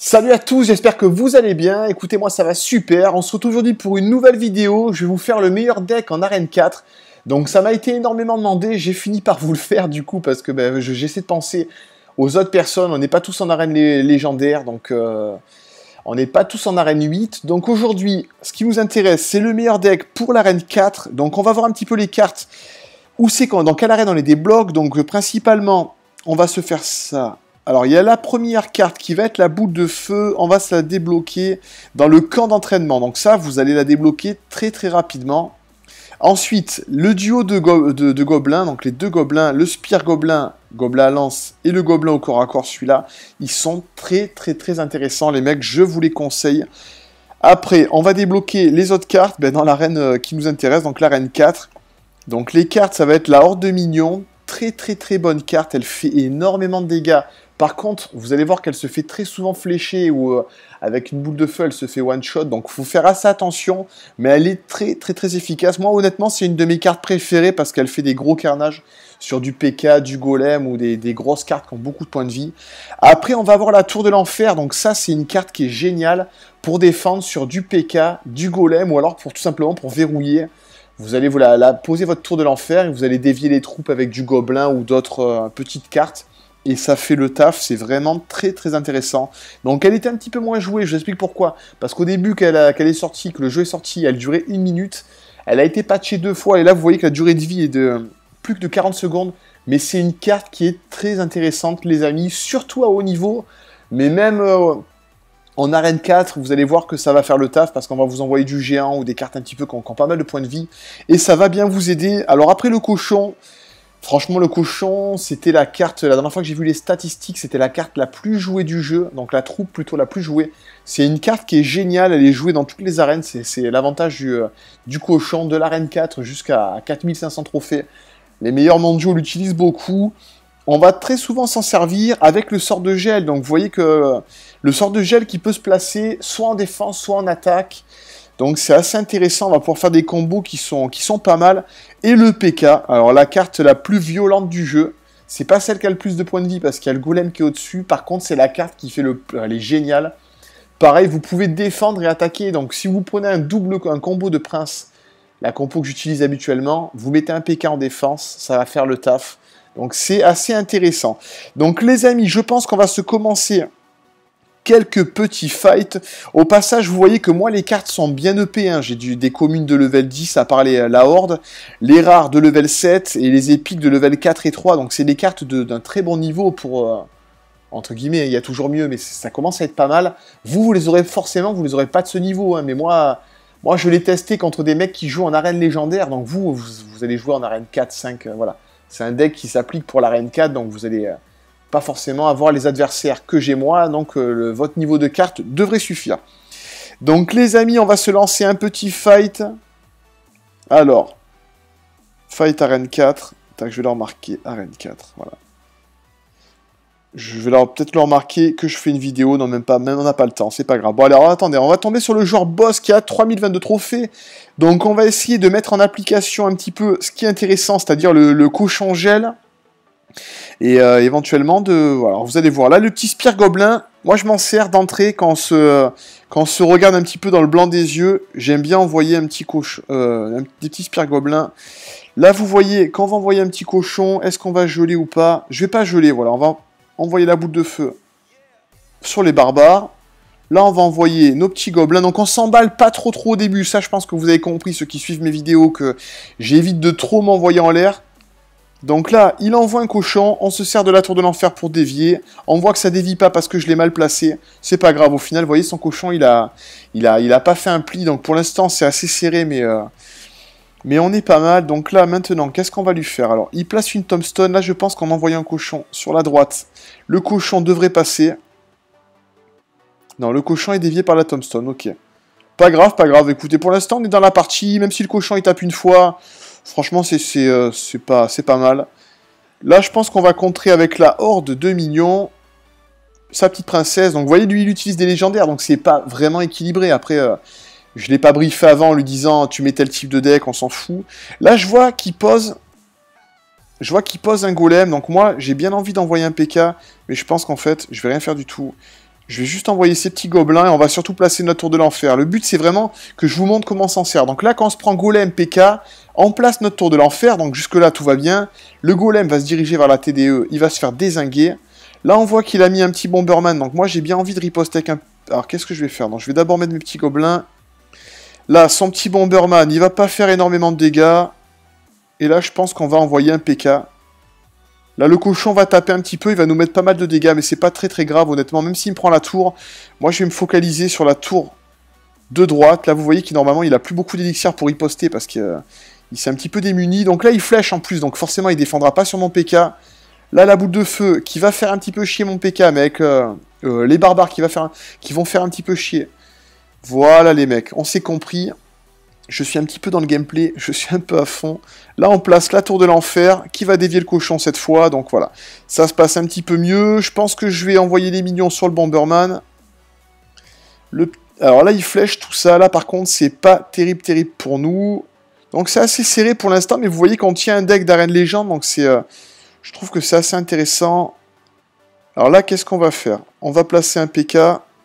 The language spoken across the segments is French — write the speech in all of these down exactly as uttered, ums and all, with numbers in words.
Salut à tous, j'espère que vous allez bien. Écoutez, moi ça va super. On se retrouve aujourd'hui pour une nouvelle vidéo. Je vais vous faire le meilleur deck en arène quatre. Donc ça m'a été énormément demandé. J'ai fini par vous le faire du coup parce que ben, j'essaie de penser aux autres personnes. On n'est pas tous en arène lé légendaire, donc euh, on n'est pas tous en arène huit. Donc aujourd'hui, ce qui nous intéresse, c'est le meilleur deck pour l'arène quatre. Donc on va voir un petit peu les cartes. Où c'est quand, dans quelle arène on les débloque. Donc euh, principalement, on va se faire ça. Alors, il y a la première carte qui va être la boule de feu. On va se la débloquer dans le camp d'entraînement. Donc ça, vous allez la débloquer très très rapidement. Ensuite, le duo de, go de, de gobelins, donc les deux gobelins, le spire gobelin, gobelin à lance et le gobelin au corps à corps, celui-là, ils sont très très très intéressants, les mecs, je vous les conseille. Après, on va débloquer les autres cartes ben, dans l'arène euh, qui nous intéresse, donc l'arène quatre. Donc les cartes, ça va être la horde de minions. Très très très bonne carte, elle fait énormément de dégâts. Par contre, vous allez voir qu'elle se fait très souvent flécher ou euh, avec une boule de feu, elle se fait one shot. Donc, il faut faire assez attention. Mais elle est très, très, très efficace. Moi, honnêtement, c'est une de mes cartes préférées parce qu'elle fait des gros carnages sur du P K, du golem ou des, des grosses cartes qui ont beaucoup de points de vie. Après, on va avoir la tour de l'enfer. Donc, ça, c'est une carte qui est géniale pour défendre sur du P K, du golem ou alors pour tout simplement pour verrouiller. Vous allez vous la, la poser votre tour de l'enfer et vous allez dévier les troupes avec du gobelin ou d'autres euh, petites cartes. Et ça fait le taf, c'est vraiment très très intéressant. Donc elle était un petit peu moins jouée, je vous explique pourquoi. Parce qu'au début qu'elle qu'elle est sortie, que le jeu est sorti, elle durait une minute. Elle a été patchée deux fois et là vous voyez que la durée de vie est de plus que de quarante secondes. Mais c'est une carte qui est très intéressante les amis, surtout à haut niveau. Mais même euh, en arène quatre, vous allez voir que ça va faire le taf parce qu'on va vous envoyer du géant ou des cartes un petit peu qui ont, qui ont pas mal de points de vie. Et ça va bien vous aider. Alors après le cochon... Franchement, le cochon, c'était la carte, la dernière fois que j'ai vu les statistiques, c'était la carte la plus jouée du jeu, donc la troupe plutôt la plus jouée. C'est une carte qui est géniale, elle est jouée dans toutes les arènes, c'est l'avantage du, du cochon, de l'arène quatre jusqu'à quatre mille cinq cents trophées. Les meilleurs mondiaux l'utilisent beaucoup. On va très souvent s'en servir avec le sort de gel, donc vous voyez que le sort de gel qui peut se placer soit en défense, soit en attaque. Donc c'est assez intéressant, on va pouvoir faire des combos qui sont, qui sont pas mal. Et le P K, alors la carte la plus violente du jeu, c'est pas celle qui a le plus de points de vie parce qu'il y a le golem qui est au-dessus. Par contre, c'est la carte qui fait le... Elle est géniale. Pareil, vous pouvez défendre et attaquer. Donc si vous prenez un double, un combo de prince, la compo que j'utilise habituellement, vous mettez un P K en défense, ça va faire le taf. Donc c'est assez intéressant. Donc les amis, je pense qu'on va se commencer... quelques petits fights. Au passage, vous voyez que moi, les cartes sont bien E P. Hein. J'ai des communes de level dix, à part les, la horde, les rares de level sept et les épiques de level quatre et trois. Donc, c'est des cartes d'un très bon niveau pour... Euh, entre guillemets, il y a toujours mieux, mais ça commence à être pas mal. Vous, vous les aurez forcément, vous les aurez pas de ce niveau. Hein. Mais moi, moi, je l'ai testé contre des mecs qui jouent en arène légendaire. Donc, vous, vous, vous allez jouer en arène quatre, cinq. Euh, voilà. C'est un deck qui s'applique pour l'arène quatre. Donc, vous allez... Euh, pas forcément avoir les adversaires que j'ai moi, donc euh, le, votre niveau de carte devrait suffire. Donc les amis, on va se lancer un petit fight. Alors, fight arène quatre. Tac, je vais leur marquer arène quatre, voilà. Je vais leur peut-être leur marquer que je fais une vidéo, non même pas, même on n'a pas le temps, c'est pas grave. Bon alors attendez, on va tomber sur le joueur boss qui a trois mille vingt-deux trophées. Donc on va essayer de mettre en application un petit peu ce qui est intéressant, c'est-à-dire le, le cochon gel. Et euh, éventuellement de... Voilà, vous allez voir. Là, le petit spire gobelin, moi je m'en sers d'entrée quand on se quand on se regarde un petit peu dans le blanc des yeux. J'aime bien envoyer un petit cochon, euh, un, des petits spires gobelins. Là, vous voyez, quand on va envoyer un petit cochon, est-ce qu'on va geler ou pas? Je vais pas geler, voilà. On va envoyer la boule de feu sur les barbares. Là, on va envoyer nos petits gobelins. Donc, on s'emballe pas trop trop au début. Ça, je pense que vous avez compris, ceux qui suivent mes vidéos, que j'évite de trop m'envoyer en l'air. Donc là, il envoie un cochon, on se sert de la tour de l'enfer pour dévier. On voit que ça dévie pas parce que je l'ai mal placé. C'est pas grave, au final, vous voyez, son cochon, il a, il a, il a pas fait un pli. Donc pour l'instant, c'est assez serré, mais, euh, mais on est pas mal. Donc là, maintenant, qu'est-ce qu'on va lui faire? Alors, il place une tombstone. Là, je pense qu'en envoyant un cochon sur la droite, le cochon devrait passer. Non, le cochon est dévié par la tombstone, ok. Pas grave, pas grave. Écoutez, pour l'instant, on est dans la partie. Même si le cochon, il tape une fois... Franchement, c'est euh, pas, pas mal. Là, je pense qu'on va contrer avec la horde de minions. Sa petite princesse. Donc, vous voyez, lui, il utilise des légendaires. Donc, c'est pas vraiment équilibré. Après, euh, je l'ai pas briefé avant en lui disant, tu mets tel type de deck, on s'en fout. Là, je vois qu'il pose... Je vois qu'il pose un golem. Donc, moi, j'ai bien envie d'envoyer un P K. Mais je pense qu'en fait, je vais rien faire du tout. Je vais juste envoyer ces petits gobelins et on va surtout placer notre tour de l'enfer. Le but, c'est vraiment que je vous montre comment on s'en sert. Donc là, quand on se prend golem, P K, on place notre tour de l'enfer. Donc jusque-là, tout va bien. Le golem va se diriger vers la T D E. Il va se faire dézinguer. Là, on voit qu'il a mis un petit bomberman. Donc moi, j'ai bien envie de riposter avec un... Alors, qu'est-ce que je vais faire? Donc, je vais d'abord mettre mes petits gobelins. Là, son petit bomberman, il va pas faire énormément de dégâts. Et là, je pense qu'on va envoyer un P K. Là, le cochon va taper un petit peu, il va nous mettre pas mal de dégâts, mais c'est pas très très grave, honnêtement. Même s'il me prend la tour, moi, je vais me focaliser sur la tour de droite. Là, vous voyez qu'il normalement, il a plus beaucoup d'élixir pour riposter parce qu'il euh, s'est un petit peu démuni. Donc là, il flèche en plus, donc forcément, il défendra pas sur mon P K. Là, la boule de feu qui va faire un petit peu chier mon P K, mais avec euh, euh, les barbares qui, va faire un... qui vont faire un petit peu chier. Voilà, les mecs, on s'est compris. Je suis un petit peu dans le gameplay, je suis un peu à fond. Là, on place la tour de l'enfer, qui va dévier le cochon cette fois. Donc voilà, ça se passe un petit peu mieux. Je pense que je vais envoyer les minions sur le bomberman. Le... Alors là, il flèche tout ça. Là, par contre, c'est pas terrible, terrible pour nous. Donc c'est assez serré pour l'instant, mais vous voyez qu'on tient un deck d'arène légende. Donc c'est, euh... je trouve que c'est assez intéressant. Alors là, qu'est-ce qu'on va faire? On va placer un P K.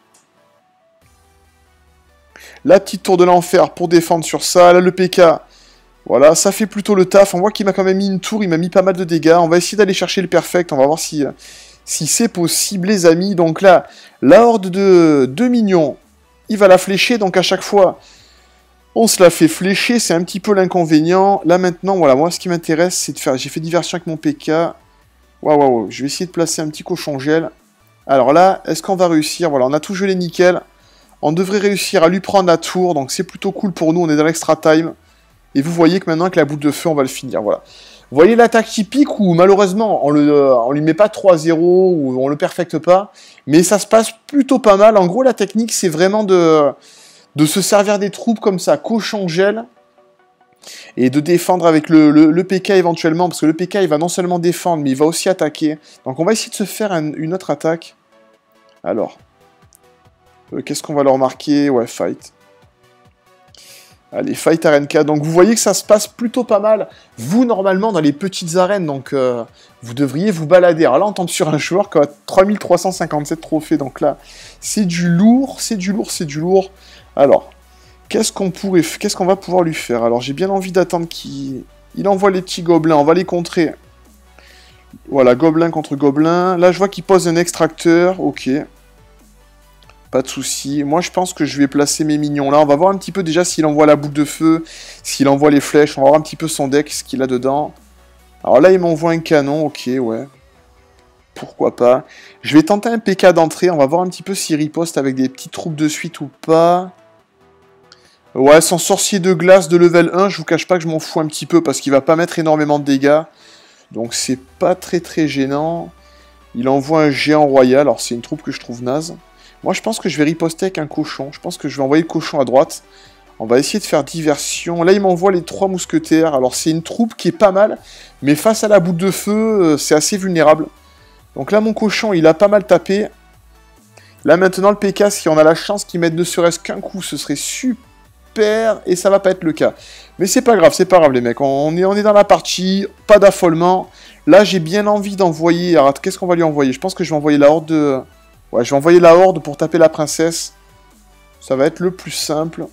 La petite tour de l'enfer pour défendre sur ça. Là, le P K, voilà, ça fait plutôt le taf. On voit qu'il m'a quand même mis une tour, il m'a mis pas mal de dégâts. On va essayer d'aller chercher le perfect. On va voir si, si c'est possible, les amis. Donc là, la horde de, de minions, il va la flécher. Donc à chaque fois, on se la fait flécher. C'est un petit peu l'inconvénient. Là, maintenant, voilà, moi, ce qui m'intéresse, c'est de faire... J'ai fait diversion avec mon P K. Waouh, waouh, waouh. Je vais essayer de placer un petit cochon gel. Alors là, est-ce qu'on va réussir? Voilà, on a tout gelé nickel. On devrait réussir à lui prendre la tour, donc c'est plutôt cool pour nous, on est dans l'extra time. Et vous voyez que maintenant, avec la boule de feu, on va le finir, voilà. Vous voyez l'attaque typique où, malheureusement, on le, on lui met pas trois zéro, ou on le perfecte pas, mais ça se passe plutôt pas mal. En gros, la technique, c'est vraiment de, de se servir des troupes comme ça, cochon gel, et de défendre avec le, le, le P K éventuellement, parce que le P K, il va non seulement défendre, mais il va aussi attaquer. Donc on va essayer de se faire un, une autre attaque. Alors... Euh, Qu'est-ce qu'on va leur marquer? Ouais, fight. Allez, fight arène quatre. Donc vous voyez que ça se passe plutôt pas mal. Vous, normalement, dans les petites arènes, donc euh, vous devriez vous balader. Alors là, on tombe sur un joueur qui a trois mille trois cent cinquante-sept trophées. Donc là, c'est du lourd, c'est du lourd, c'est du lourd. Alors, qu'est-ce qu'on pourrait, qu'est-ce qu'on va pouvoir lui faire? Alors, j'ai bien envie d'attendre qu'il il envoie les petits gobelins. On va les contrer. Voilà, gobelin contre gobelin. Là, je vois qu'il pose un extracteur. Ok. Pas de souci. Moi, je pense que je vais placer mes minions là. On va voir un petit peu déjà s'il envoie la boule de feu, s'il envoie les flèches. On va voir un petit peu son deck, ce qu'il a dedans. Alors là, il m'envoie un canon. Ok, ouais. Pourquoi pas. Je vais tenter un P K d'entrée. On va voir un petit peu s'il riposte avec des petites troupes de suite ou pas. Ouais, son sorcier de glace de level un, je vous cache pas que je m'en fous un petit peu parce qu'il va pas mettre énormément de dégâts. Donc c'est pas très très gênant. Il envoie un géant royal. Alors c'est une troupe que je trouve naze. Moi, je pense que je vais riposter avec un cochon. Je pense que je vais envoyer le cochon à droite. On va essayer de faire diversion. Là, il m'envoie les trois mousquetaires. Alors, c'est une troupe qui est pas mal. Mais face à la boule de feu, c'est assez vulnérable. Donc là, mon cochon, il a pas mal tapé. Là, maintenant, le P K, si on a la chance qu'il mette ne serait-ce qu'un coup, ce serait super. Et ça va pas être le cas. Mais c'est pas grave, c'est pas grave, les mecs. On est, on est dans la partie. Pas d'affolement. Là, j'ai bien envie d'envoyer... Alors, qu'est-ce qu'on va lui envoyer? Je pense que je vais envoyer la horde de... Ouais, je vais envoyer la horde pour taper la princesse. Ça va être le plus simple.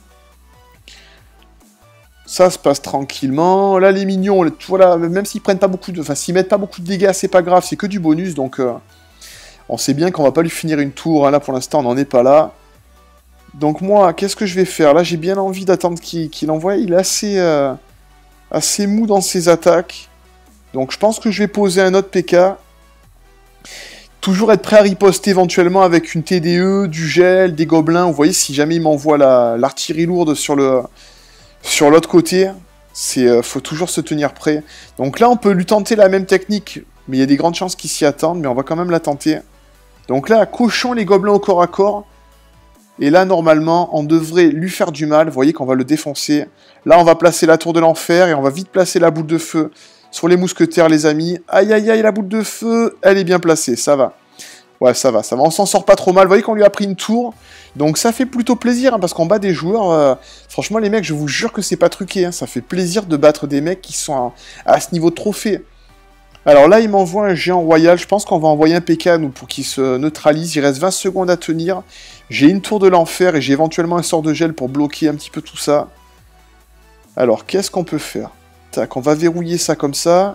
Ça se passe tranquillement. Là, les mignons, voilà, même s'ils prennent pas beaucoup de... Enfin, s'ils mettent pas beaucoup de dégâts, c'est pas grave, c'est que du bonus. Donc, euh, on sait bien qu'on va pas lui finir une tour. Hein. Là, pour l'instant, on n'en est pas là. Donc, moi, qu'est-ce que je vais faire? Là, j'ai bien envie d'attendre qu'il qu'il envoie. Il est assez, euh, assez mou dans ses attaques. Donc, je pense que je vais poser un autre P K. Toujours être prêt à riposter éventuellement avec une T D E, du gel, des gobelins. Vous voyez, si jamais il m'envoie l'artillerie lourde sur le sur l'autre côté, c'est euh, faut toujours se tenir prêt. Donc là, on peut lui tenter la même technique, mais il y a des grandes chances qu'il s'y attende, mais on va quand même la tenter. Donc là, cochon les gobelins au corps à corps. Et là, normalement, on devrait lui faire du mal. Vous voyez qu'on va le défoncer. Là, on va placer la tour de l'enfer et on va vite placer la boule de feu sur les mousquetaires, les amis. Aïe, aïe, aïe, la boule de feu, elle est bien placée, ça va. Ouais, ça va, ça va. On s'en sort pas trop mal. Vous voyez qu'on lui a pris une tour. Donc ça fait plutôt plaisir, hein, parce qu'on bat des joueurs... Euh, franchement, les mecs, je vous jure que c'est pas truqué. Hein, ça fait plaisir de battre des mecs qui sont à, à ce niveau de trophée. Alors là, il m'envoie un géant royal. Je pense qu'on va envoyer un P K, nous, pour qu'il se neutralise. Il reste vingt secondes à tenir. J'ai une tour de l'enfer et j'ai éventuellement un sort de gel pour bloquer un petit peu tout ça. Alors, qu'est-ce qu'on peut faire? Tac, on va verrouiller ça comme ça.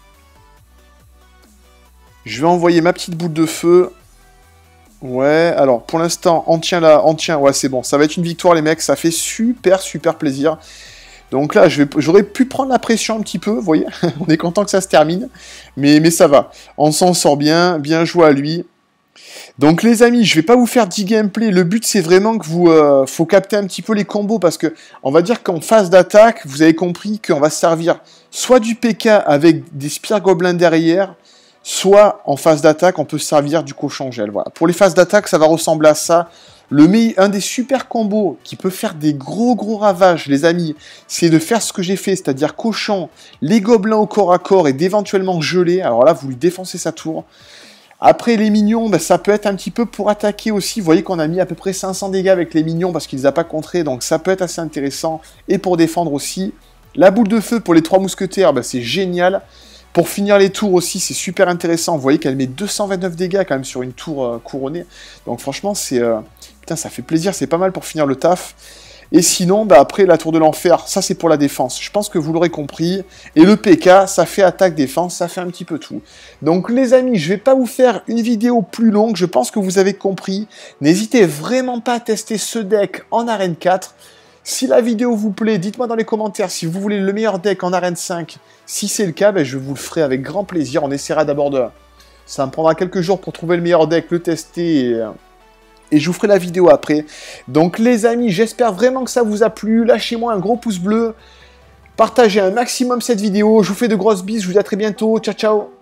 Je vais envoyer ma petite boule de feu. Ouais, alors, pour l'instant, on tient là, on tient. Ouais, c'est bon. Ça va être une victoire, les mecs. Ça fait super, super plaisir. Donc là, j'aurais pu prendre la pression un petit peu, vous voyez. On est content que ça se termine. Mais, mais ça va. On s'en sort bien. Bien joué à lui. Donc les amis, je vais pas vous faire dix gameplays. Le but, c'est vraiment que vous... Euh, faut capter un petit peu les combos. Parce que on va dire qu'en phase d'attaque, vous avez compris qu'on va se servir soit du P K avec des spires gobelins derrière, soit en phase d'attaque, on peut se servir du cochon gel. Voilà. Pour les phases d'attaque, ça va ressembler à ça. Le meilleur, un des super combos qui peut faire des gros gros ravages, les amis, c'est de faire ce que j'ai fait, c'est-à-dire cochon, les gobelins au corps à corps et d'éventuellement geler. Alors là, vous lui défoncez sa tour. Après, les minions, ben, ça peut être un petit peu pour attaquer aussi. Vous voyez qu'on a mis à peu près cinq cents dégâts avec les minions parce qu'ils ne les ont pas contrés, donc ça peut être assez intéressant. Et pour défendre aussi. La boule de feu pour les trois mousquetaires, ben, c'est génial. Pour finir les tours aussi, c'est super intéressant. Vous voyez qu'elle met deux cent vingt-neuf dégâts quand même sur une tour euh, couronnée. Donc franchement, c'est... Euh... Putain, ça fait plaisir, c'est pas mal pour finir le taf. Et sinon, bah après, la tour de l'enfer, ça c'est pour la défense. Je pense que vous l'aurez compris. Et le P K, ça fait attaque-défense, ça fait un petit peu tout. Donc les amis, je vais pas vous faire une vidéo plus longue, je pense que vous avez compris. N'hésitez vraiment pas à tester ce deck en arène quatre. Si la vidéo vous plaît, dites-moi dans les commentaires si vous voulez le meilleur deck en arène cinq. Si c'est le cas, ben, je vous le ferai avec grand plaisir. On essaiera d'abord de... Ça me prendra quelques jours pour trouver le meilleur deck, le tester et... Et je vous ferai la vidéo après. Donc les amis, j'espère vraiment que ça vous a plu. Lâchez-moi un gros pouce bleu. Partagez un maximum cette vidéo. Je vous fais de grosses bises. Je vous dis à très bientôt. Ciao, ciao.